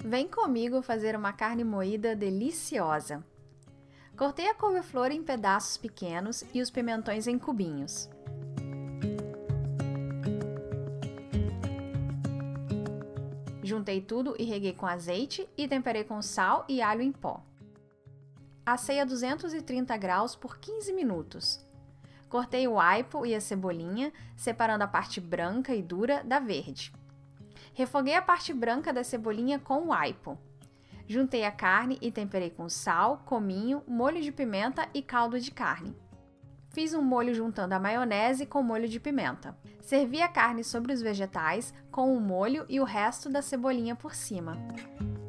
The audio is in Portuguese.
Vem comigo fazer uma carne moída deliciosa. Cortei a couve-flor em pedaços pequenos e os pimentões em cubinhos. Juntei tudo e reguei com azeite e temperei com sal e alho em pó. Assei a 230 graus por 15 minutos. Cortei o aipo e a cebolinha, separando a parte branca e dura da verde. Refoguei a parte branca da cebolinha com o aipo. Juntei a carne e temperei com sal, cominho, molho de pimenta e caldo de carne. Fiz um molho juntando a maionese com molho de pimenta. Servi a carne sobre os vegetais com o molho e o resto da cebolinha por cima.